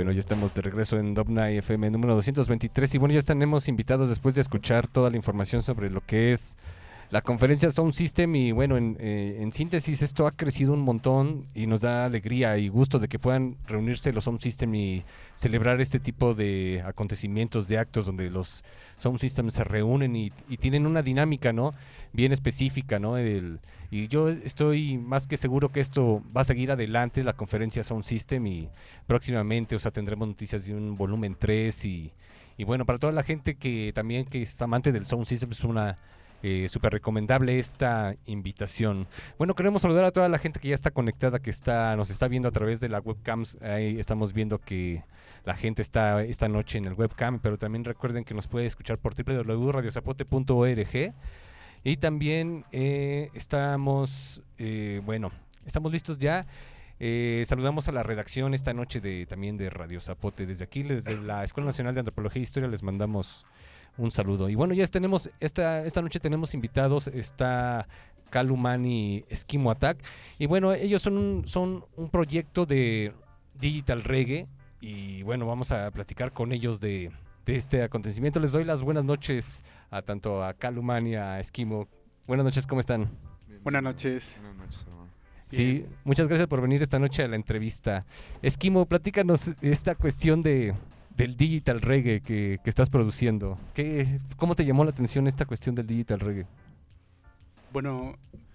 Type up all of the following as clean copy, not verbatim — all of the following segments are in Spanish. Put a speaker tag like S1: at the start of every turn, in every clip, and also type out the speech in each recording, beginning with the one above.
S1: Bueno, ya estamos de regreso en Dubna FM número 223 y bueno, ya tenemos invitados después de escuchar toda la información sobre lo que es la conferencia Sound System y bueno, en síntesis esto ha crecido un montón y nos da alegría y gusto de que puedan reunirse los Sound System y celebrar este tipo de acontecimientos, de actos donde los Sound Systems se reúnen y tienen una dinámica, ¿no? Bien específica, ¿no? Y yo estoy más que seguro que esto va a seguir adelante, la conferencia Sound System y próximamente, o sea, tendremos noticias de un volumen 3 y bueno, para toda la gente que también que es amante del Sound System es una súper recomendable esta invitación. Bueno, queremos saludar a toda la gente que ya está conectada, que nos está viendo a través de la webcam. Ahí estamos viendo que la gente está esta noche en el webcam, pero también recuerden que nos puede escuchar por www.radiozapote.org y también estamos listos ya. Saludamos a la redacción esta noche también de Radio Zapote. Desde aquí, desde la Escuela Nacional de Antropología e Historia, les mandamos un saludo. Y bueno, ya tenemos, esta noche tenemos invitados, está Calumani Eskimo Attack. Y bueno, ellos son un proyecto de Digital Reggae. Y bueno, vamos a platicar con ellos de este acontecimiento. Les doy las buenas noches tanto a Calumani y a Eskimo. Buenas noches, ¿cómo están?
S2: Buenas noches.
S3: Buenas noches, hermano.
S1: Sí, muchas gracias por venir esta noche a la entrevista. Eskimo, platícanos esta cuestión del Digital Reggae que estás produciendo. ¿Cómo te llamó la atención esta cuestión del Digital Reggae?
S2: Bueno,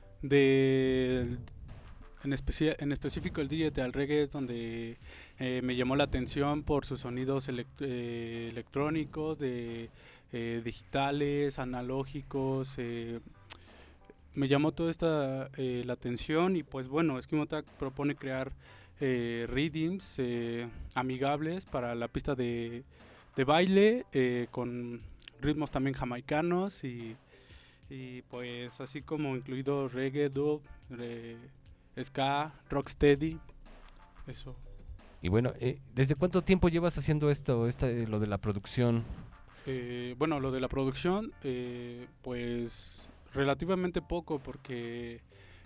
S2: en específico el Digital Reggae es donde me llamó la atención por sus sonidos electrónicos, digitales, analógicos. Me llamó toda esta la atención y pues bueno, Eskimo Attack propone crear rhythms amigables para la pista de baile con ritmos también jamaicanos y pues así como incluido reggae, dub, ska, rocksteady, eso.
S1: Y bueno, ¿desde cuánto tiempo llevas haciendo lo de la producción?
S2: Bueno, lo de la producción, pues relativamente poco porque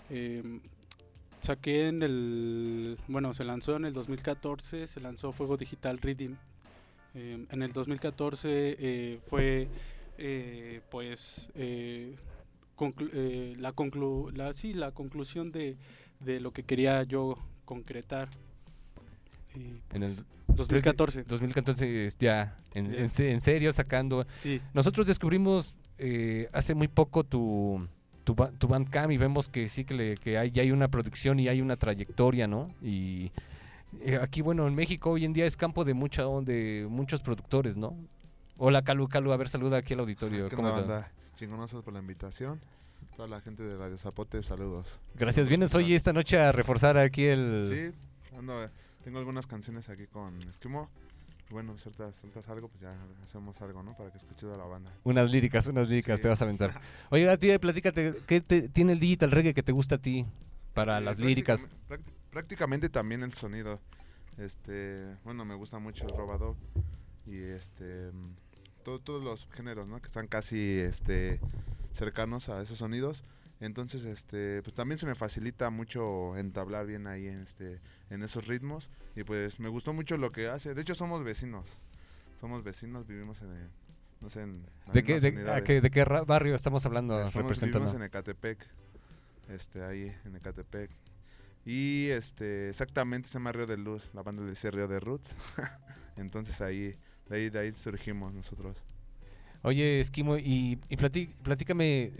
S2: saqué se lanzó en el 2014, se lanzó Fuego Digital Rhythm. En el 2014 fue la conclusión de lo que quería yo concretar.
S1: En el
S2: 2014.
S1: 2014 ya en serio sacando.
S2: Sí.
S1: Nosotros descubrimos hace muy poco tu Bandcamp y vemos que sí que hay una producción y hay una trayectoria, ¿no? Y aquí, bueno, en México hoy en día es campo de muchos productores, ¿no? Hola, Calu, a ver, saluda aquí al auditorio.
S3: ¿Qué
S1: ¿Cómo
S3: onda,
S1: estás?
S3: banda? Chingonazos por la invitación. Toda la gente de Radio Zapote, saludos.
S1: Gracias. ¿Vienes hoy esta noche a reforzar aquí
S3: Sí, tengo algunas canciones aquí con Eskimo. Bueno, sueltas algo, pues ya hacemos algo, ¿no? Para que escuche toda la banda.
S1: Unas líricas,
S3: sí.
S1: Te vas a aventar. Oye, a ti, platícate, ¿qué tiene el Digital Reggae que te gusta a ti para las líricas?
S3: Prácticamente también el sonido. Bueno, me gusta mucho el robado y todos los géneros, ¿no? Que están casi cercanos a esos sonidos. Entonces, pues también se me facilita mucho entablar bien ahí en esos ritmos. Y pues me gustó mucho lo que hace. De hecho, somos vecinos, vivimos en
S1: ¿De qué barrio estamos hablando? Representando.
S3: Vivimos en Ecatepec, ahí en Ecatepec. Y exactamente se llama Río de Luz, la banda le dice Río de Roots. Entonces de ahí surgimos nosotros.
S1: Oye, Eskimo, y platícame,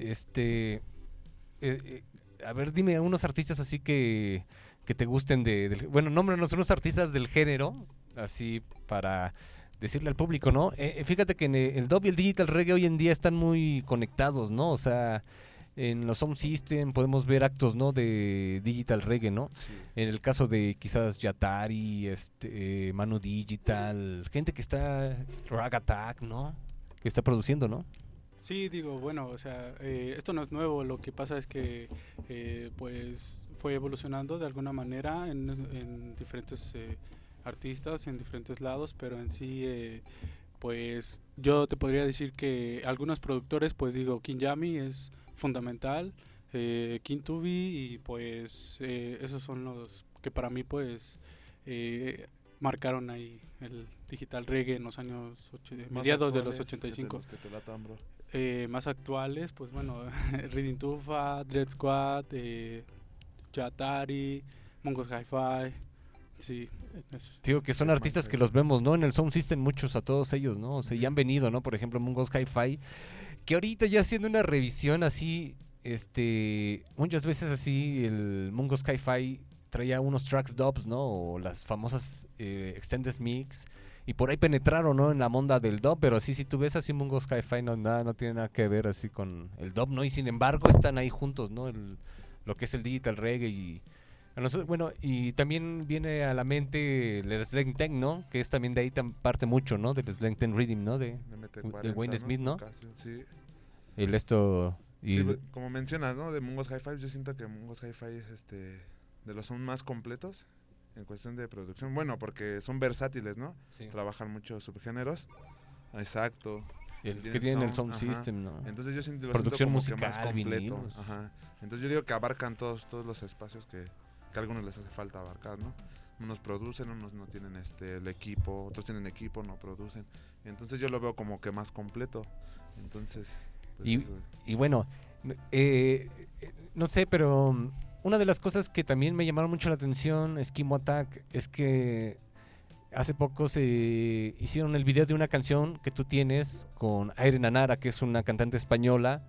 S1: a ver, dime a unos artistas así que te gusten bueno, nómbranos unos artistas del género, así para decirle al público, ¿no? Fíjate que en el dub y el digital reggae hoy en día están muy conectados, ¿no? O sea, en los Sound System podemos ver actos, ¿no? De digital reggae, ¿no?
S3: Sí.
S1: En el caso de quizás Yatari, Manu Digital, gente que está, Rag Attack, ¿no? Que está produciendo, ¿no?
S2: Sí, digo, bueno, o sea, esto no es nuevo, lo que pasa es que pues fue evolucionando de alguna manera en diferentes artistas, en diferentes lados, pero en sí, pues yo te podría decir que algunos productores, pues digo, Kinyami es fundamental, Kintubi y pues esos son los que para mí pues marcaron ahí el digital reggae en los años
S3: Más
S2: mediados de los
S3: actuales,
S2: 85.
S3: los que te latan, bro.
S2: Más actuales, pues bueno, Reading Tufa, Dread Squad, Jatari, Mungos Hi-Fi, sí.
S1: Digo que son artistas que los vemos, ¿no? En el Sound System muchos a todos ellos, ¿no? O sea, ya han venido, ¿no? Por ejemplo, Mungos Hi-Fi, que ahorita ya haciendo una revisión así, muchas veces así, el Mungos Hi-Fi traía unos tracks dubs, ¿no? O las famosas extended mix, y por ahí penetraron, ¿no? En la onda del dub, pero así si tú ves así Mungos Hi-Fi no tiene nada que ver así con el dub, ¿no? Y sin embargo están ahí juntos, ¿no? Lo que es el digital reggae y bueno, y también viene a la mente el Slang Tech, ¿no? Que es también de ahí parte mucho, ¿no? Del Slang Tech Rhythm, ¿no? De Wayne Smith, ¿no?
S3: Sí.
S1: El esto... Y
S3: sí, como mencionas, ¿no? De Mungos Hi-Fi, yo siento que Mungos Hi-Fi es de los son más completos en cuestión de producción. Bueno, porque son versátiles, ¿no?
S1: sí.
S3: Trabajan muchos subgéneros. Exacto.
S1: El que tiene el Sound System, ¿no?
S3: Entonces yo siento,
S1: producción
S3: como
S1: musical,
S3: que más completo.
S1: vinilos.
S3: Ajá. Entonces yo digo que abarcan todos los espacios que a algunos les hace falta abarcar, ¿no? Unos producen, unos no tienen el equipo, otros tienen equipo, no producen. Entonces yo lo veo como que más completo. Entonces, pues
S1: y bueno, no sé, pero una de las cosas que también me llamaron mucho la atención, Eskimo Attack, es que hace poco se hicieron el video de una canción que tú tienes con Irene Nara, que es una cantante española.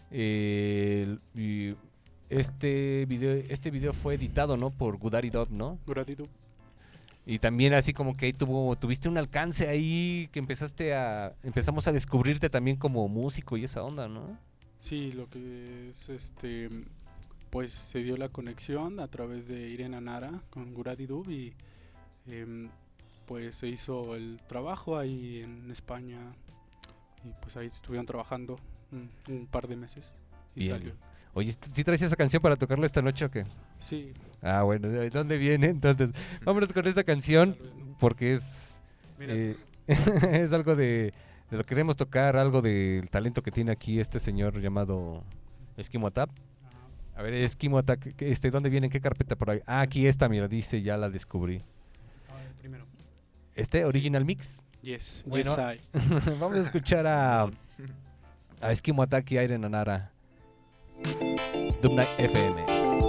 S1: Y este video fue editado, ¿no? Por Gudari Dub, ¿no?
S2: Gudari Dub.
S1: Y también así como que ahí tuviste un alcance ahí que empezamos a descubrirte también como músico y esa onda, ¿no?
S2: Sí, lo que es pues se dio la conexión a través de Irene Nara con Gudari Dub y pues se hizo el trabajo ahí en España y pues ahí estuvieron trabajando un par de meses y
S1: bien.
S2: Salió.
S1: Oye, ¿sí traes esa canción para tocarla esta noche o qué?
S2: Sí.
S1: Ah, bueno, ¿de dónde viene? Entonces, vámonos con esa canción porque es es algo de lo que queremos tocar, algo del talento que tiene aquí este señor llamado Eskimo Attack. A ver, Eskimo Attack, ¿dónde viene? ¿En qué carpeta por ahí? Ah, aquí está, mira, dice, ya la descubrí.
S2: Primero.
S1: Original Mix.
S2: Yes,
S1: bueno,
S2: yes I.
S1: Vamos a escuchar a Eskimo Attack y Irene Nara. Dub Night FM.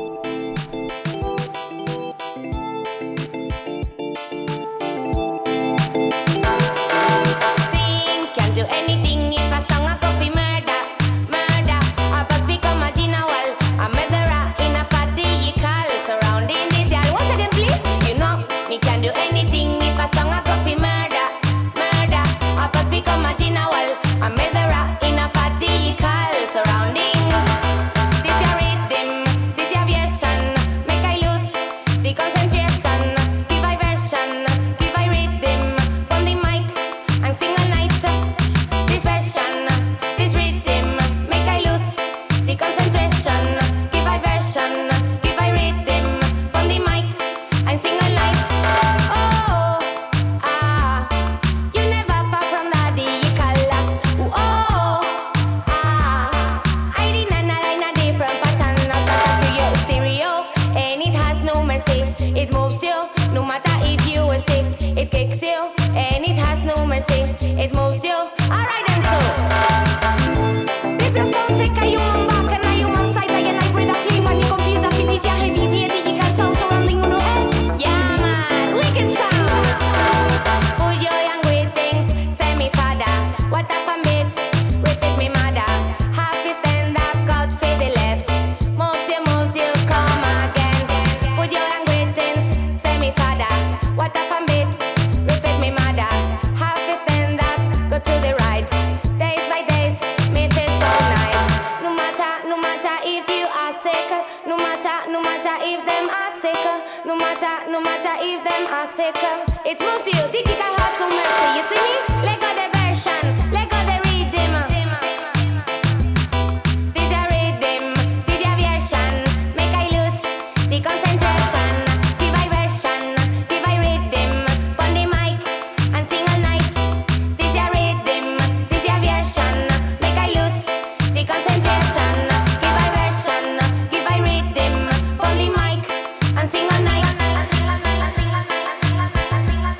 S4: Can't do anything if a song a coffee murder. I must become a general, a murderer in a particle surrounding this yard. Once again, please, you know me can do anything if a song a coffee murder. I must become a general, a murderer in a particle surrounding. This your rhythm, this your version, make I lose the concentration. Give I version, give I rhythm, on the mic and sing all night. This version, this rhythm, make I lose the concentration. Give I version, give I rhythm, on the mic and sing all night. Oh, ah, you never far from daddy, you call. Oh, ah, I didn't know in a different pattern. Not to your stereo, and it has no mercy. It moves you, no matter if you are sick. It kicks you, and it has no mercy. It moves you. Alright then, so this is sound take a human back and a human side. I and I breathe a clean on the computer. Finish your heavy weight digital sound surrounding on your head. Yeah man, wicked sound. Full joy and great things. Say me father, what up a bit? Repeat me mother. Half is stand up, God for the left. Moves you, come again. Full joy and great things. Say me father, what up a bit? Repeat me mother. Half is stand up, go to the right. Days by days, me feel so nice. No matter if you are sick. No matter if them are sick. No matter if them are sick. It moves you, the kicker has no mercy. You see me? Let go the version, let go the rhythm. This your rhythm, this your version. Make I lose the concentration. Give I version, give I rhythm. On the mic and sing all night. This your rhythm, this your version. Make I lose the concentration. Give I version, give I rhythm. On the mic and sing all night.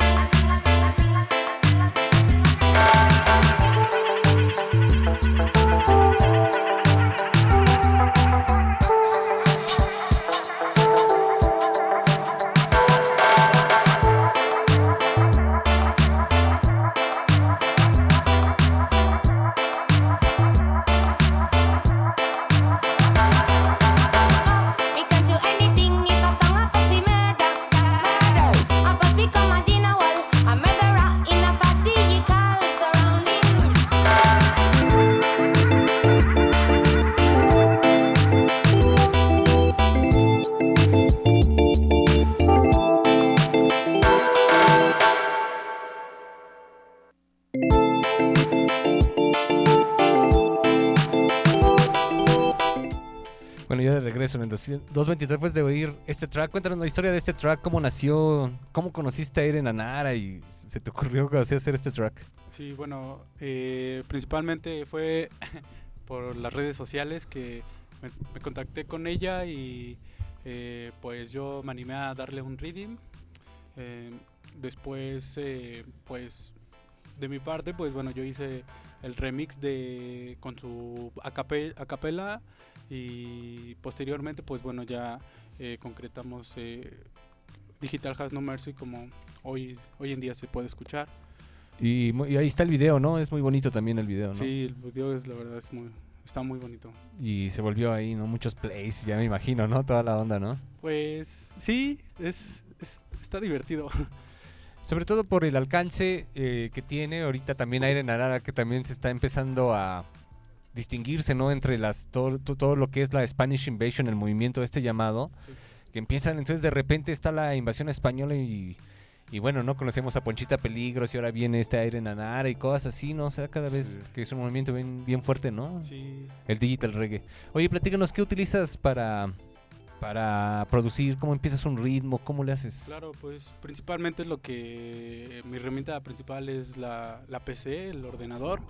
S1: Bueno, ya de regreso en el 223 después de oír este track, cuéntanos la historia de este track, cómo nació, cómo conociste a Airen Anara y se te ocurrió hacer este track.
S2: Sí, bueno, principalmente fue por las redes sociales que me contacté con ella y pues yo me animé a darle un reading. Después, pues de mi parte, pues bueno, yo hice el remix con su acapella y posteriormente, pues bueno, ya concretamos Digital Has No Mercy como hoy en día se puede escuchar.
S1: Y ahí está el video, ¿no? Es muy bonito también el video, ¿no?
S2: Sí, el video la verdad está muy bonito.
S1: Y se volvió ahí, ¿no? Muchos plays, ya me imagino, ¿no? Toda la onda, ¿no?
S2: Pues sí, está divertido.
S1: Sobre todo por el alcance que tiene ahorita también Airen Anara, que también se está empezando a distinguirse, ¿no? Entre todo lo que es la Spanish Invasion, el movimiento llamado, sí. Que empiezan, entonces de repente está la invasión española y bueno, ¿no? Conocemos a Ponchita Peligros y ahora viene Airen Anara y cosas así, ¿no? O sea, cada vez que es un movimiento bien fuerte, ¿no?
S2: Sí.
S1: El digital reggae. Oye, platícanos, ¿qué utilizas para producir? ¿Cómo empiezas un ritmo? ¿Cómo le haces?
S2: Claro, pues principalmente mi herramienta principal es la PC, el ordenador.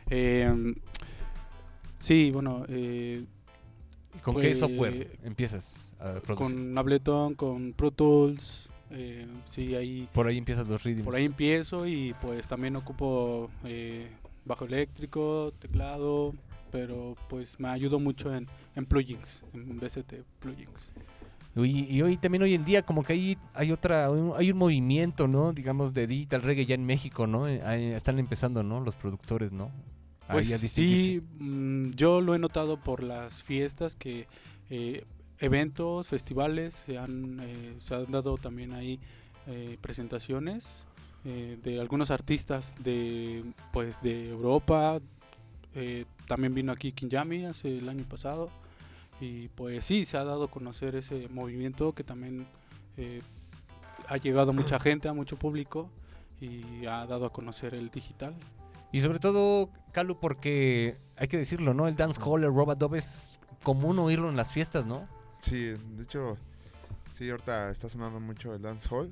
S2: Sí, bueno.
S1: ¿Con qué software empiezas a producir?
S2: Con Ableton, con Pro Tools. Sí, ahí.
S1: Por ahí empiezas los rhythms.
S2: Por ahí empiezo y pues también ocupo bajo eléctrico, teclado, pero pues me ayudo mucho en plugins, en VST plugins.
S1: Y hoy en día como que hay un movimiento, ¿no? Digamos de digital reggae ya en México, ¿no? Están empezando, ¿no? Los productores, ¿no?
S2: Pues sí, yo lo he notado por las fiestas que eventos, festivales, se han dado también ahí presentaciones de algunos artistas de Europa. También vino aquí Kinyami el año pasado y pues sí, se ha dado a conocer ese movimiento que también ha llegado a mucha gente, a mucho público y ha dado a conocer el digital.
S1: Y sobre todo, Calu, porque hay que decirlo, ¿no? El dancehall, el robadub es común oírlo en las fiestas, ¿no?
S3: Sí, de hecho, sí, ahorita está sonando mucho el dancehall.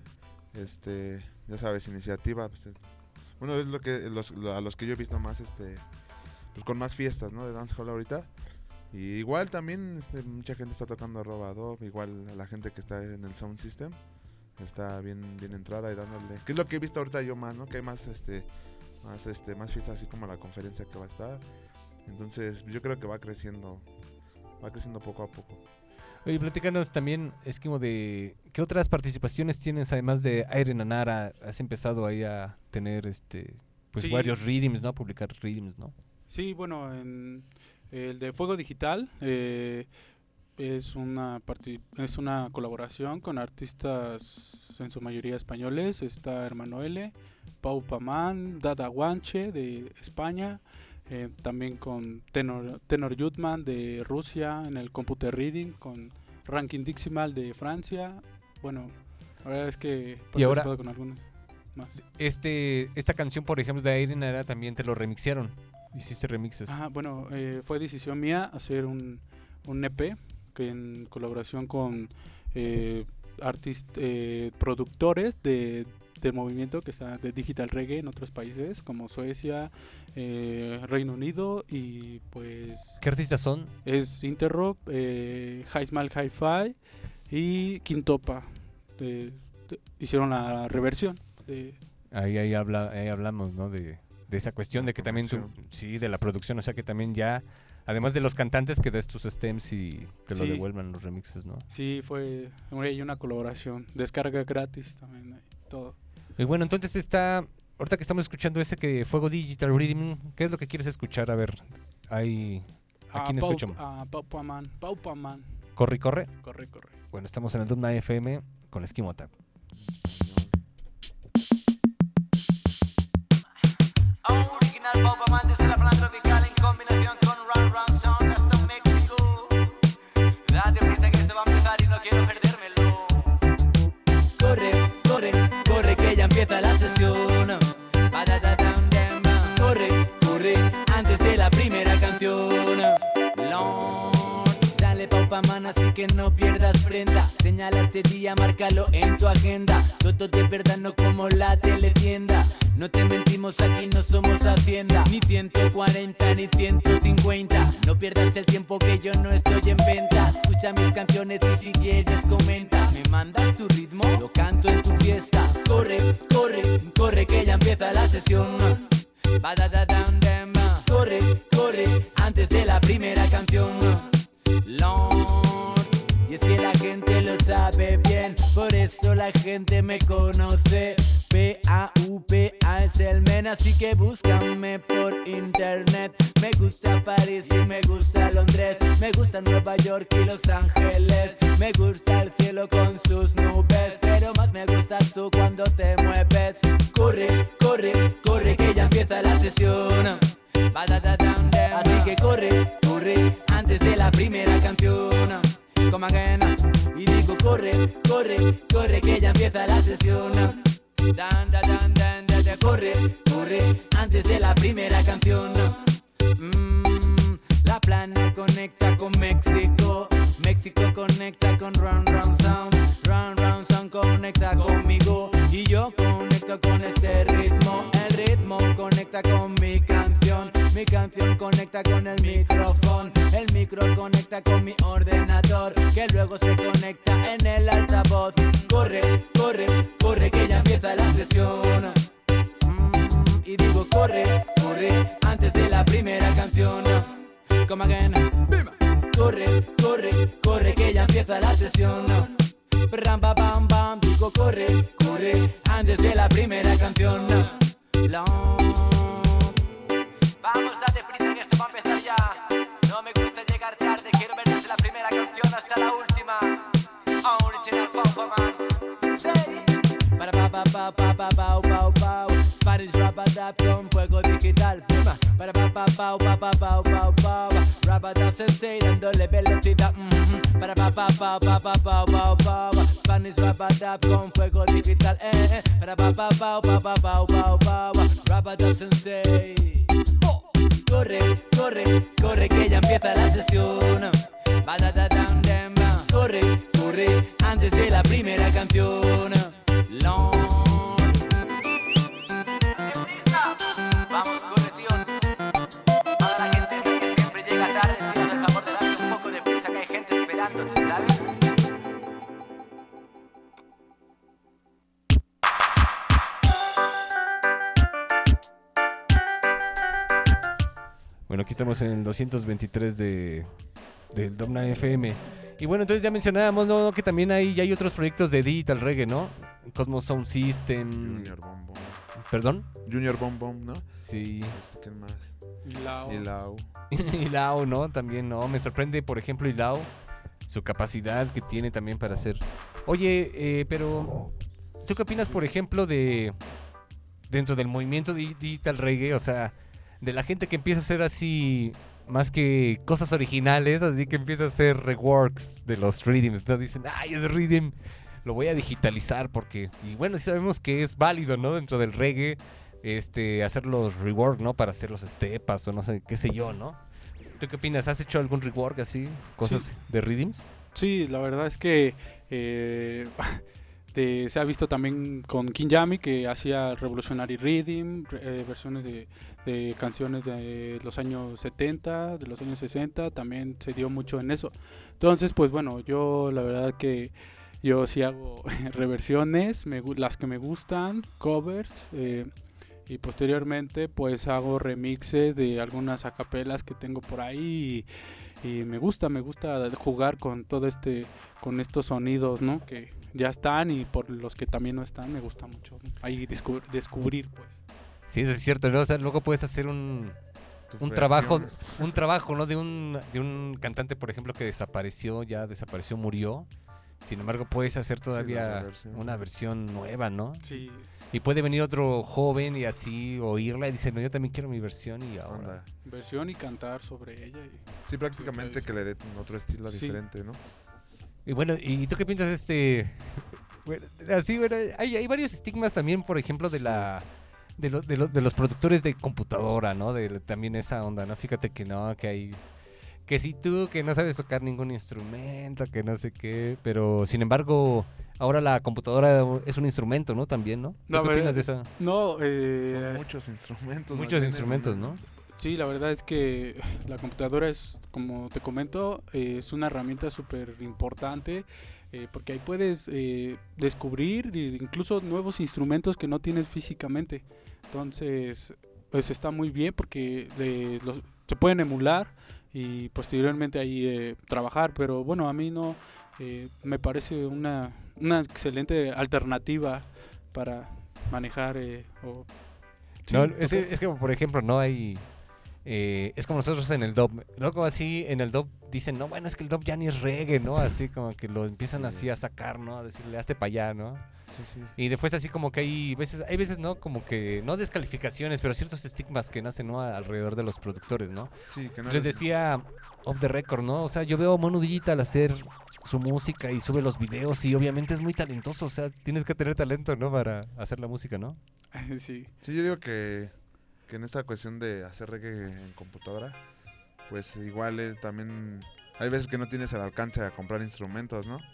S3: Ya sabes, iniciativa. Pues, bueno, es a los que yo he visto más, pues con más fiestas, ¿no? De dancehall ahorita. Y igual también mucha gente está tocando robadub, igual a la gente que está en el sound system está bien entrada y dándole. Que es lo que he visto ahorita yo más, ¿no? Que hay más más fiestas así como la conferencia que va a estar. Entonces yo creo que va creciendo poco a poco.
S1: Oye, platícanos también, Esquimo, de ¿qué otras participaciones tienes además de Airen Anara? Has empezado ahí a tener
S2: sí,
S1: varios rhythms, ¿no? A publicar rhythms, ¿no?
S2: Sí, bueno, en el de Fuego Digital es una colaboración con artistas en su mayoría españoles. Está Hermano L, Pau Paman, Dada Guanche de España, también con Tenor Yutman de Rusia en el Computer Reading, con Ranking Diximal de Francia. Bueno, la verdad es que he participado con algunos más.
S1: Esta canción, por ejemplo, de Airen Anara también te lo remixaron. Hiciste remixes.
S2: Bueno, fue decisión mía hacer un EP que en colaboración con productores del movimiento que está de digital reggae en otros países como Suecia, Reino Unido y pues...
S1: ¿Qué artistas son?
S2: Es Interrob, Highsmal Hi-Fi y Quintopa. Hicieron la reversión.
S1: Ahí hablamos, ¿no? De esa cuestión de que también de la producción, o sea que también ya, además de los cantantes, que des tus stems y te lo devuelvan los remixes, ¿no? Sí,
S2: fue una colaboración, descarga gratis también, todo.
S1: Y bueno, entonces ahorita que estamos escuchando ese que Fuego Digital Rhythm, ¿qué es lo que quieres escuchar? A ver, ¿a quién escuchamos?
S2: Pau Paman.
S1: ¿Corre?
S2: Corre.
S1: Bueno, estamos en el Dubna FM con Esquimo Tap.
S5: Original Pau Paman desde la planta tropical en combinación con Run Sound hasta México. Date prisa que esto va a empezar y no quiero perdérmelo. Corre que ya empieza la sesión. Corre antes de la primera canción. Lord, sale Pau Paman. que no pierdas prenda. Señala este día, márcalo en tu agenda. Todo de verdad, no como la teletienda. No te mentimos, aquí no somos Hacienda. Ni 140 ni 150. No pierdas el tiempo que yo no estoy en venta. Escucha mis canciones y si quieres comenta. Me mandas tu ritmo, lo canto en tu fiesta. Corre, corre, corre que ya empieza la sesión. Corre, corre, antes de la primera canción. Lord, y es que la gente lo sabe bien, por eso la gente me conoce. P-A-U-P-A es el men, así que búscame por internet. Me gusta París y me gusta Londres. Me gusta Nueva York y Los Ángeles. Me gusta el cielo con sus nubes, pero más me gustas tú cuando te mueves. Corre, corre, corre que ya empieza la sesión. Así que corre, corre, antes de la primera canción. Come again. Y digo corre, corre, corre que ya empieza la sesión. Corre, corre, antes de la primera canción. La plana conecta con México. México conecta con Round Round Sound. Round Round Sound conecta conmigo. Y yo conecto con este ritmo. El ritmo conecta con mi canción. Mi canción conecta con el micrófono. El micro conecta con mi ordenador, que luego se conecta en el altavoz. Corre, corre, corre que ya empieza la sesión. Y digo corre, corre, antes de la primera canción. Come again. Corre, corre, corre que ya empieza la sesión. Bam, bam, bam, bam. Digo corre, corre, antes de la primera canción. Vamos, date prisa que esto va a empezar ya. No me gusta llegar tarde, quiero ver desde la primera canción hasta la última. Original Papa Man. Say. Para pa pa pa pa pa pa pa pa. Spanish Rapadap con fuego digital. Para pa pa pa pa pa pa pa pa. Rapadap Sensei dándole velocidad. Para pa pa pa pa pa pa pa pa. Spanish Rapadap con fuego digital. Para pa pa pa pa pa pa pa pa. Rapadap Sensei. Corre, corre, corre que ya empieza la sesión. Corre, corre, antes de la primera canción. Lord. Vamos, corre, tío. Para la gente esa que siempre llega tarde, tío, haz el favor de darle un poco de prisa que hay gente esperándote, ¿sabes?
S1: Bueno, aquí estamos en el 223 del Domna FM. Y bueno, entonces ya mencionábamos, ¿no? Que también ya hay otros proyectos de Digital Reggae, ¿no? Cosmos Sound System.
S3: Junior Bomb Bomb.
S1: ¿Perdón?
S3: Junior Bomb Bomb, ¿no?
S1: Sí.
S3: ¿Quién más?
S2: Ilao.
S3: Ilao.
S1: Ilao, ¿no? También, ¿no? Me sorprende, por ejemplo, Ilao, su capacidad que tiene también para hacer. Oye, pero ¿tú qué opinas, por ejemplo, dentro del movimiento Digital Reggae? O sea, de la gente que empieza a hacer así, más que cosas originales, así que empieza a hacer reworks de los rhythms, ¿no? Dicen, ay, ese rhythm lo voy a digitalizar porque... Y bueno, sabemos que es válido, ¿no? Dentro del reggae, hacer los rework, ¿no? Para hacer los stepas o no sé, qué sé yo, ¿no? ¿Tú qué opinas? ¿Has hecho algún rework así? ¿Cosas de rhythms?
S2: Sí, la verdad es que se ha visto también con King Yami, que hacía Revolutionary Rhythm, versiones de canciones de los años 70, de los años 60, también se dio mucho en eso. Entonces, pues bueno, yo la verdad que yo sí hago reversiones, las que me gustan, covers, y posteriormente pues hago remixes de algunas acapelas que tengo por ahí y me gusta jugar con con estos sonidos, ¿no? Que ya están y por los que también no están, me gusta mucho ahí descubrir, pues.
S1: Sí, eso es cierto, ¿no? O sea, luego puedes hacer un trabajo, ¿no? De un cantante, por ejemplo, que desapareció, murió. Sin embargo, puedes hacer todavía una versión nueva, ¿no?
S2: Sí.
S1: Y puede venir otro joven y así oírla y dice, no, yo también quiero mi versión y ahora.
S2: Versión y cantar sobre ella.
S3: Sí, prácticamente que le dé otro estilo diferente, ¿no?
S1: Y bueno, ¿y tú qué piensas bueno, así, bueno, hay varios estigmas también, por ejemplo, de los productores de computadora, ¿no? También esa onda, ¿no? Fíjate que no, que que si tú que no sabes tocar ningún instrumento, que no sé qué, pero sin embargo, ahora la computadora es un instrumento, ¿no? También, ¿no?
S2: No,
S1: ¿Qué opinas de eso?
S2: No,
S3: Son muchos instrumentos.
S1: Muchos
S3: Tienen
S1: instrumentos,
S3: una-
S1: ¿no?
S2: sí, la verdad es que la computadora es, como te comento, es una herramienta súper importante porque ahí puedes descubrir incluso nuevos instrumentos que no tienes físicamente. Entonces, pues está muy bien porque se pueden emular y posteriormente ahí trabajar, pero bueno, a mí no me parece una excelente alternativa para manejar o... sí,
S1: No,
S2: tocar.
S1: es que, por ejemplo, no hay... es como nosotros en el dub. Luego así en el dub dicen, no, bueno, es que el dub ya ni es reggae, ¿no? Así como que lo empiezan así a sacar, ¿no? A decirle, hazte para allá, ¿no?
S3: Sí, sí.
S1: Y después así como que hay veces, ¿no? Como que, no descalificaciones, pero ciertos estigmas que nacen, ¿no? Alrededor de los productores, ¿no?
S3: Sí, que no
S1: Les decía off the record, ¿no? O sea, yo veo a Mono Digital hacer su música y sube los videos y obviamente es muy talentoso, o sea, tienes que tener talento, ¿no? Para hacer la música, ¿no?
S2: Sí.
S3: Sí, yo digo que en esta cuestión de hacer reggae en computadora, pues igual también hay veces que no tienes el alcance a comprar instrumentos, ¿no?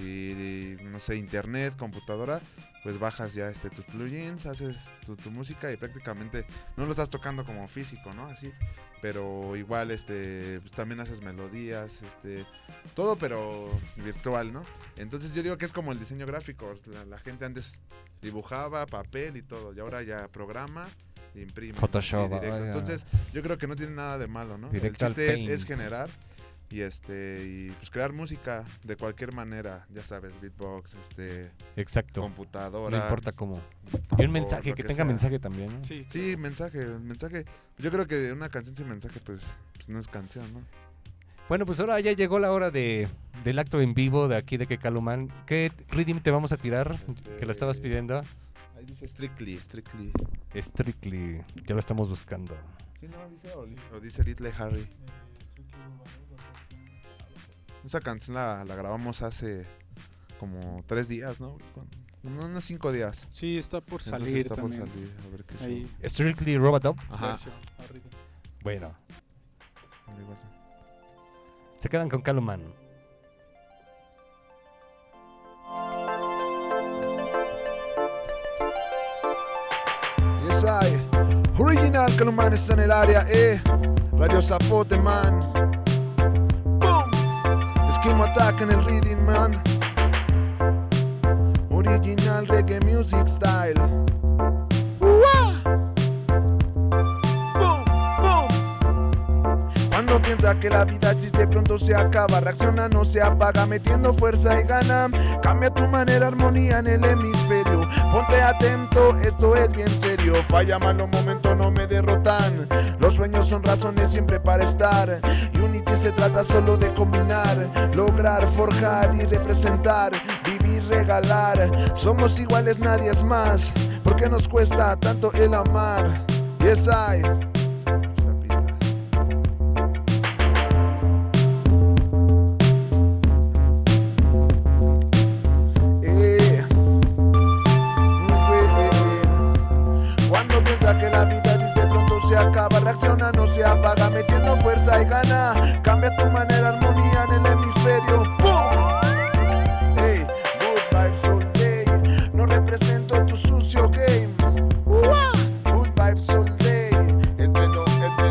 S3: Y no sé, internet, computadora, pues bajas ya tus plugins, haces tu música y prácticamente no lo estás tocando como físico, ¿no? Así, pero igual pues también haces melodías, todo pero virtual, ¿no? Entonces yo digo que es como el diseño gráfico, la gente antes dibujaba papel y todo, y ahora ya programa, imprime.
S1: Photoshop,
S3: así, directo.
S1: ya.
S3: Entonces yo creo que no tiene nada de malo, ¿no?
S1: Directo
S3: El
S1: al
S3: chiste
S1: Paint.
S3: es generar y y pues crear música de cualquier manera, ya sabes, beatbox,
S1: Exacto.
S3: computadora.
S1: No importa cómo. Y un
S3: o
S1: mensaje,
S3: lo
S1: que
S3: que
S1: tenga
S3: sea.
S1: mensaje también, ¿no?
S2: Sí,
S3: Sí, mensaje. Yo creo que una canción sin mensaje pues no es canción, ¿no?
S1: Bueno, pues ahora ya llegó la hora del acto en vivo de aquí de Quecaluman. ¿Qué rhythm te vamos a tirar? Que lo estabas pidiendo.
S3: Ahí dice Strictly.
S1: Strictly. Ya lo estamos buscando.
S3: Sí, no, dice o dice Little Harry. Esa canción la grabamos hace como 3 días, ¿no? Unos 5 días.
S2: sí, está por
S3: Entonces
S2: salir
S3: está
S2: también.
S3: por salir, a ver qué
S2: Ahí.
S3: show.
S1: Strictly Robot.
S3: Ajá.
S2: Versión, arriba.
S1: Bueno,
S3: Ahí va a ser.
S1: se quedan con Caluman.
S6: Yes, I. Original Caluman está en el área, Radio Zapote, man. Boom. Esquema Attack en el reading, man. Original reggae music style. Uah. Boom, boom. Cuando piensa que la vida si de pronto se acaba, reacciona, no se apaga, metiendo fuerza y gana. Cambia tu manera, armonía en el hemisferio. Ponte atento, esto es bien serio. Falla mal los momentos, no me derrotan. Los sueños son razones siempre para estar. Unity se trata solo de combinar, lograr, forjar y representar. Vivir, regalar. Somos iguales, nadie es más. ¿Por qué nos cuesta tanto el amar? Yes, I.
S3: La pista.
S6: Cuando piensa que la vida de pronto se acaba, reacciona, no se apaga, metiendo fuerza y gana. Cambia tu manera, armonía en el hemisferio. ¡Boom! Hey, good vibes all day. No represento tu sucio game. ¡Uah! Good vibes all day. El pleno,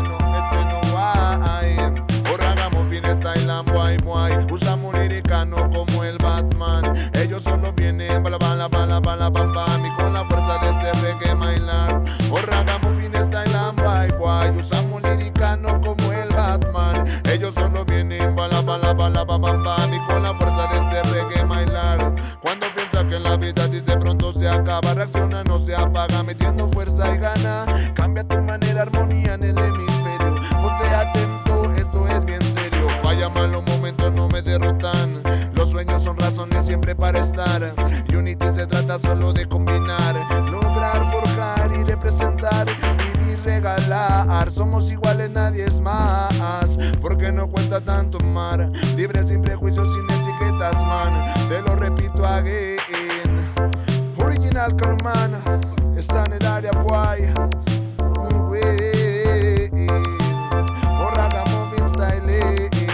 S6: guay. Ahora hagamos bien style and guay, guay. Usamos liricano como el Batman. Ellos solo vienen bala, bala, bala, bala, bam, bam. Y con la fuerza de este reggae bailar. Ahora hagamos fin style and guay, guay. Usamos liricano como el Batman. Ellos solo vienen bala, bala, bala, bam, bam, bam. Y con la fuerza de este reggae bailar. Cuando piensa que en la vida de pronto se acaba, reacciona, no se apaga, metiendo fuerza y gana. Cambia tu manera, armonía en el hemisferio. Ponte atento, esto es bien serio. Falla mal los momentos, no me derrotan. Los sueños son razones siempre para estar. Unity se trata solo de combinar, lograr, forjar y representar. Vivir, regalar. Somos iguales, nadie es más. Porque no cuesta tanto amar. Libre, sin prejuicios, sin etiquetas, man. Te lo repito again. Original Caluman está en el área, guay. Borraga moving style.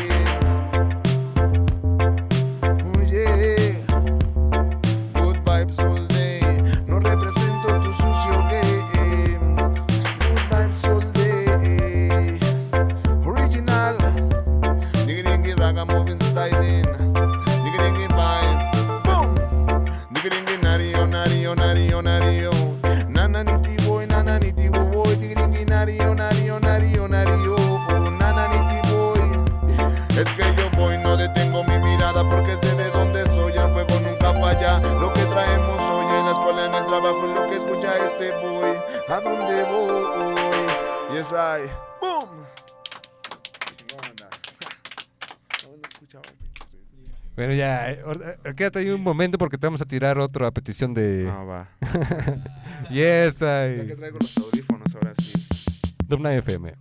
S6: Yes, I. Boom. Chingón, anda. No escuchaba, pinche.
S1: Bueno, ya, quédate ahí un momento porque te vamos a tirar otro a petición de...
S3: No, va.
S1: Yes,
S3: Ya
S1: I.
S3: que traigo los audífonos, ahora sí.
S1: Dub Night FM.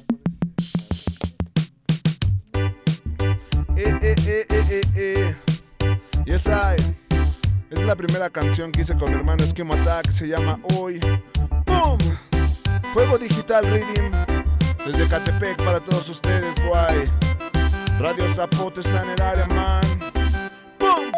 S6: Yes, I. Es la primera canción que hice con mi hermano Esquimo Attack, se llama Hoy. ¡Boom! Fuego Digital Rhythm. Desde Catepec para todos ustedes, guay. Radio Zapote está en el área, man. ¡Boom!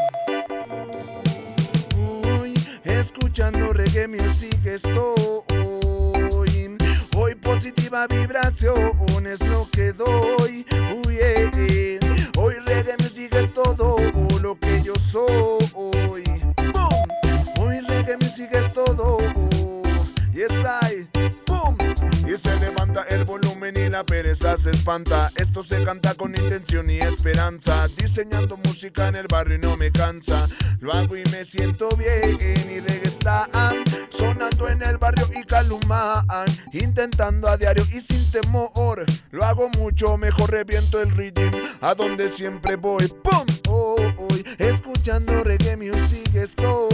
S6: Uy, escuchando reggae music estoy. Hoy positiva vibración es lo que doy. Uy, hoy reggae music es todo lo que yo soy. Boom. Hoy reggae music es todo. Yes, I. Boom. Y se levanta el volumen y la pereza se espanta. Esto se canta con intención y esperanza. Diseñando música en el barrio y no me cansa. Lo hago y me siento bien. Y reggae está sonando en el barrio y Calumán. Intentando a diario y sin temor. Lo hago mucho mejor, reviento el rhythm. A donde siempre voy. ¡Pum! Escuchando reggae music estoy.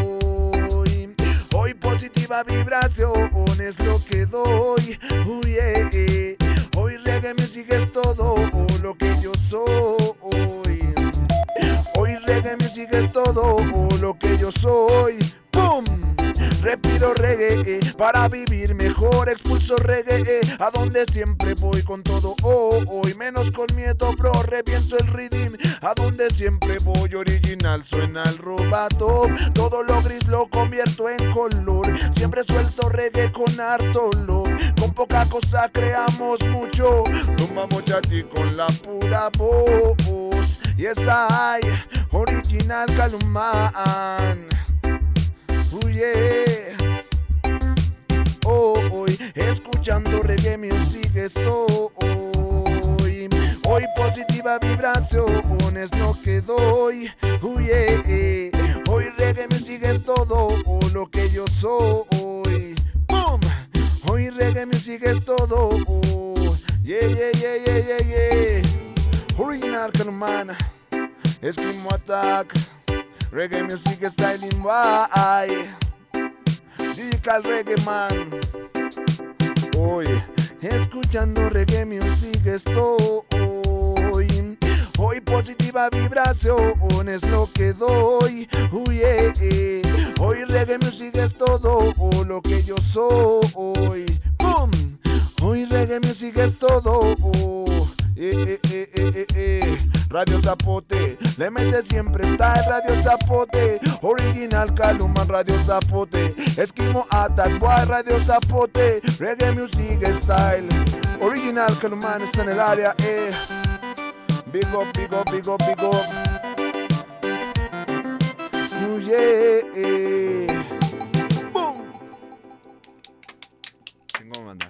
S6: Hoy positiva vibración es lo que doy. Hoy reggae music es todo lo que yo soy. Hoy reggae music es todo lo que yo soy. ¡Pum! Respiro reggae para vivir mejor. Expulso reggae a donde siempre voy con todo. Hoy menos con miedo, bro. Reviento el rhythm a donde siempre voy. Original suena el robato. Todo lo gris lo convierto en color. Siempre suelto reggae con harto love. Con poca cosa creamos mucho. Tomamos chati con la pura voz. Yes, I. Original Calumán. Yeah. Hoy escuchando reggae music estoy. Hoy positiva vibración es lo que doy. Yeah. Hoy reggae music es todo lo que yo soy. Boom. Hoy reggae music es todo. Yeah. Original Calumán. Esquimo Attack. Reggae music styling, why? Digital reggae man. Hoy escuchando reggae music estoy. Hoy positiva vibración es lo que doy. Hoy reggae music es todo lo que yo soy. Boom. Hoy reggae music es todo. Radio Zapote, le mete siempre está el Radio Zapote. Original Calumán, Radio Zapote. Esquimo Attack, boy, Radio Zapote. Reggae music style. Original Calumán está en el área, Big up, big up, big up, big up. Yeah. Boom.
S3: Chingón, banda.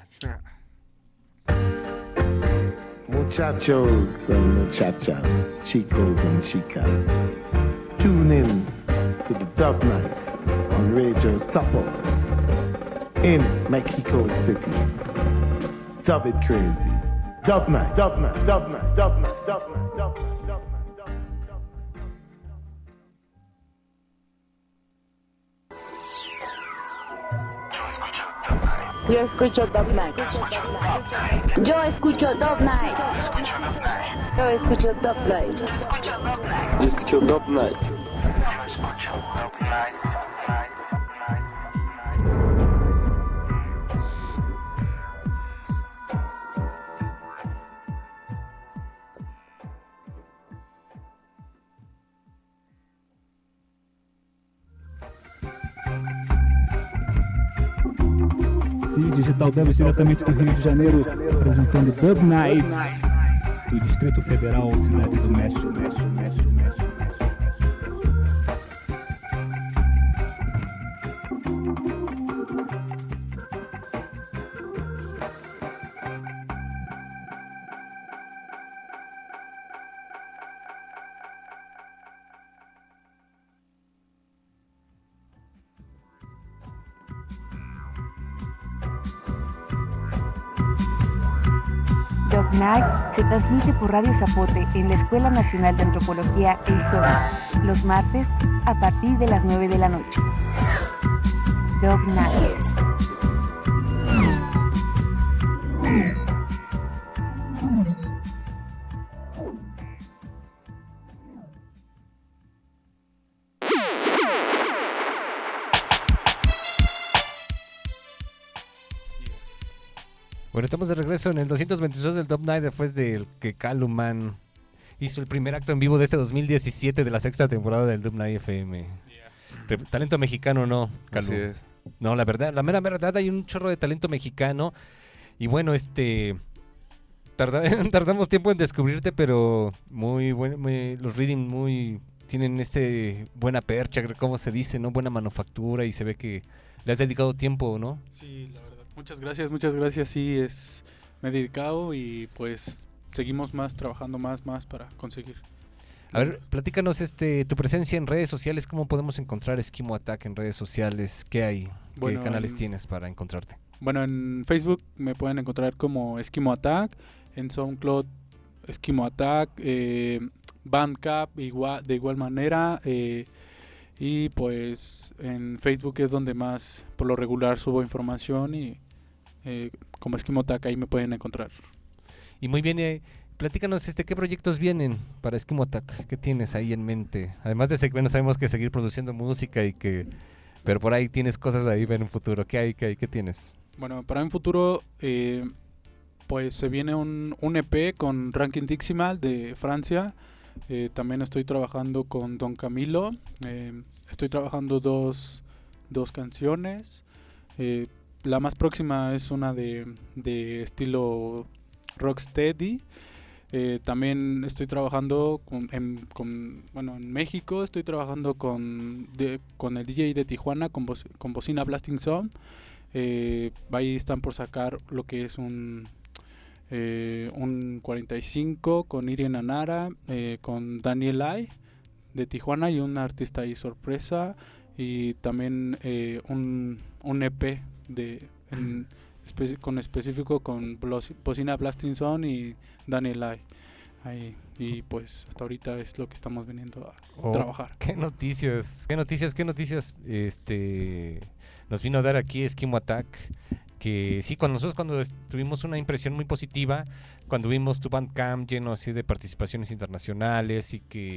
S7: Muchachos and muchachas, chicos and chicas, tune in to the Dub Night on Radio Zapote in Mexico City. Dub it crazy. Dub Night, Dub Night, Dub Night, Dub Night, Dub Night, Dub Night, Dub Night.
S8: Yo escucho Dub Night. Yo escucho Dub Night. Yo escucho Dub Night.
S9: Yo escucho Dub Night.
S10: Sim, Digital Dub diretamente do Rio de Janeiro, apresentando Dub Night do Distrito Federal, Cidade do México.
S11: Dub Night se transmite por Radio Zapote en la Escuela Nacional de Antropología e Historia, los martes a partir de las 9 de la noche. Dub Night.
S1: Bueno, estamos de regreso en el 222 del Dub Night después del que Caluman hizo el primer acto en vivo de este 2017 de la sexta temporada del Dub Night FM. Talento mexicano, ¿no, Calu?
S3: Así es.
S1: No, la verdad, la mera verdad, hay un chorro de talento mexicano. Y bueno, tardamos tiempo en descubrirte, pero muy bueno, los reading tienen buena percha, como se dice, ¿no? Buena manufactura, y se ve que le has dedicado tiempo, ¿no?
S2: Sí, la verdad. Muchas gracias. Sí, me he dedicado y pues seguimos trabajando más para conseguir.
S1: A ver, platícanos tu presencia en redes sociales. ¿Cómo podemos encontrar Eskimo Attack en redes sociales? ¿Qué hay? ¿Qué canales tienes para encontrarte?
S2: Bueno, en Facebook me pueden encontrar como Eskimo Attack, en SoundCloud Eskimo Attack, Bandcamp de igual manera, y pues en Facebook es donde más por lo regular subo información, y como Eskimo Attack ahí me pueden encontrar.
S1: Y muy bien, platícanos qué proyectos vienen para Eskimo Attack, qué tienes ahí en mente, además de bueno, sabemos que seguir produciendo música pero por ahí tienes cosas ahí en un futuro. ¿Qué tienes?
S2: Bueno, para un futuro pues se viene un EP con Ranking Diximal de Francia. También estoy trabajando con Don Camilo. Estoy trabajando dos canciones. La más próxima es una de estilo rocksteady. También estoy trabajando en México. Estoy trabajando con el DJ de Tijuana, con Bocina Blasting Sound. Ahí están por sacar lo que es un 45 con Irene Anara, con Daniel Ay de Tijuana, y un artista ahí sorpresa, y también un EP con específico con Bocina Blasting Sound y Daniel Ay. Ahí, y pues hasta ahorita es lo que estamos viniendo a trabajar.
S1: ¿Qué noticias nos vino a dar aquí Eskimo Attack? Que sí, cuando tuvimos una impresión muy positiva cuando vimos tu Bandcamp lleno así de participaciones internacionales,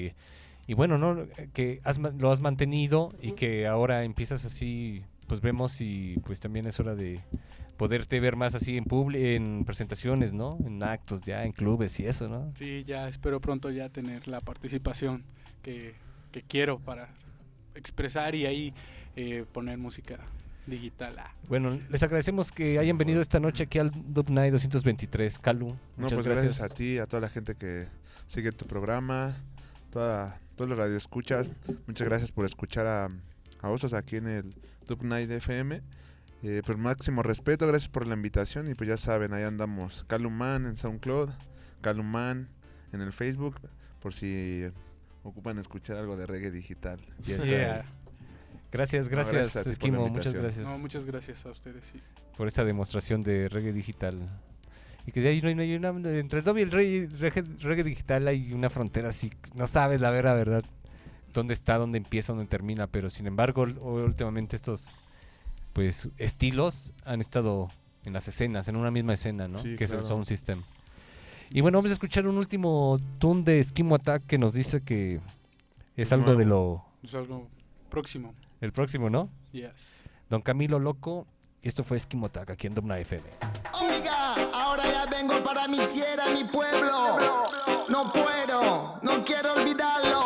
S1: y bueno, ¿no? Que lo has mantenido, y que ahora empiezas así, pues vemos, y pues también es hora de poderte ver más así en presentaciones, ¿no? En actos, ya en clubes y eso, ¿no?
S2: Sí, ya espero pronto ya tener la participación que quiero para expresar y ahí poner música digital.
S1: Bueno, les agradecemos que hayan venido esta noche aquí al Dub Night 223. Calu, muchas
S3: gracias a ti, a toda la gente que sigue tu programa, todos los radioescuchas. Muchas gracias por escuchar a Osos aquí en el Dub Night FM. Por máximo respeto, gracias por la invitación, y pues ya saben, ahí andamos, Caluman en SoundCloud, Caluman en el Facebook, por si ocupan escuchar algo de reggae digital.
S1: Yeah. Gracias, Eskimo, muchas gracias.
S2: No, muchas gracias a ustedes, sí,
S1: por esta demostración de reggae digital. Y que hay entre el dub y el reggae digital hay una frontera así, no sabes la verdad dónde está, dónde empieza, dónde termina, pero sin embargo últimamente estos pues estilos han estado en las escenas, en una misma escena, ¿no? Sí, que claro. Es el Sound System. Y bueno, vamos a escuchar un último tune de Eskimo Attack que nos dice que es algo de lo...
S2: Es algo próximo.
S1: El próximo, ¿no?
S2: Yes.
S1: Don Camilo Loco, y esto fue Eskimo Attack aquí en Dub Night FM.
S12: Oiga, ahora ya vengo para mi tierra, mi pueblo. No puedo, no quiero olvidarlo.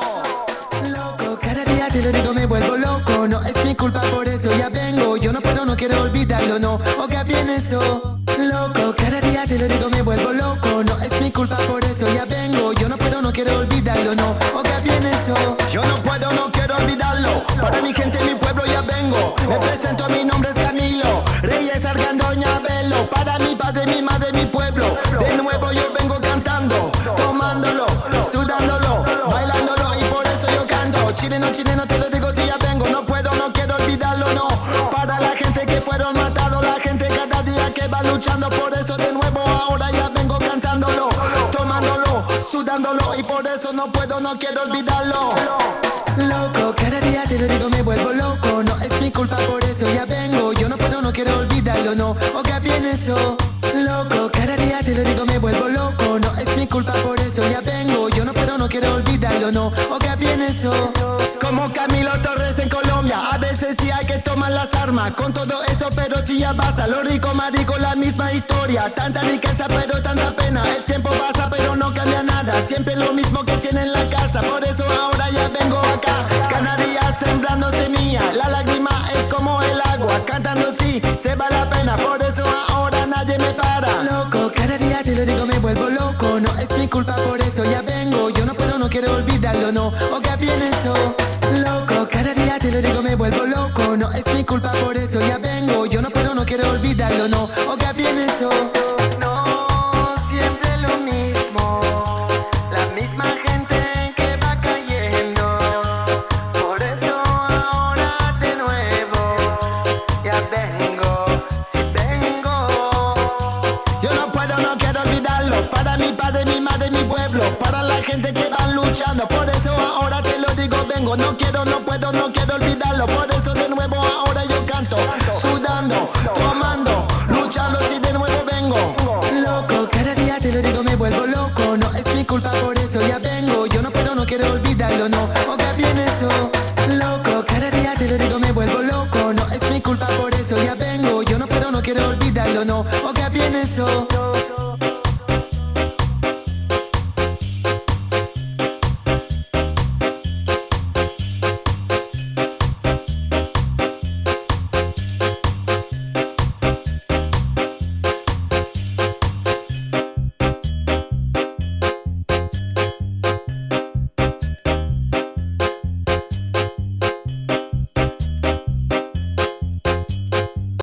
S12: Loco, cada día te lo digo, me vuelvo loco. No es mi culpa, por eso ya vengo. Yo no puedo, no quiero olvidarlo, no. Oiga bien eso. Loco, cada día te lo digo, me vuelvo loco. No es mi culpa, por eso ya vengo. Yo no puedo, no quiero olvidarlo, no. Oiga bien eso. Yo no puedo, no quiero olvidarlo. Para mi gente, mi pueblo ya vengo. Me presento, mi nombre es Camilo Reyes Argandoña Velo. Para mi padre, mi madre, mi pueblo. De nuevo yo vengo cantando, tomándolo, sudándolo, bailándolo, y por eso yo canto. Chileno, chileno, te lo digo, si ya vengo. No puedo, no quiero olvidarlo, no. Para la gente que fueron matados, la gente cada día que va luchando. Por eso de nuevo ahora ya vengo cantándolo. sudándolo y por eso no puedo, no quiero olvidarlo. Loco, cada día te lo digo, me vuelvo loco. No es mi culpa, por eso ya vengo. Yo no puedo, no quiero olvidarlo, no. Oiga bien eso. Loco, cada día te lo digo, me vuelvo loco. No es mi culpa, por eso ya vengo. Yo no puedo, no quiero olvidarlo, no. Oiga bien eso. Como Camilo Torres en Colombia, a veces sí hay que tomar las armas. Con todo eso, pero sí ya basta. Lo rico, marico, la misma historia. Tanta riqueza, pero tanta pena. El tiempo pasa, pero no cambia nada. Siempre lo mismo que tiene en la casa. Por eso ahora ya vengo acá. Canarias sembrando semilla. La lágrima es como el agua. Cantando sí, se va la pena. Por eso ahora nadie me para. Loco, cada día te lo digo, me vuelvo loco. No es mi culpa, por eso ya vengo. Yo no puedo, no quiero olvidarlo, no. Oiga bien eso. Loco, cada día te lo digo, me vuelvo loco. No es mi culpa, por eso ya vengo. Yo no puedo, no quiero olvidarlo, no. Oiga bien eso. No, siempre lo mismo. La misma gente que va cayendo. Por eso ahora de nuevo ya vengo, si vengo. Yo no puedo, no quiero olvidarlo. Para mi padre, mi madre, mi pueblo. Para la gente que va luchando. Por eso ahora te lo digo, vengo. No quiero, no puedo, no quiero olvidarlo. Por eso de nuevo ahora yo canto. Sudando, tomando, luchando, si de nuevo vengo. Loco, cada día te lo digo, me vuelvo loco. No es mi culpa, por eso ya vengo. Yo no puedo, no quiero olvidarlo, no. Oiga bien eso. Loco, cada día te lo digo, me vuelvo loco. No es mi culpa, por eso ya vengo. Yo no puedo, no quiero olvidarlo, no. Oiga bien eso.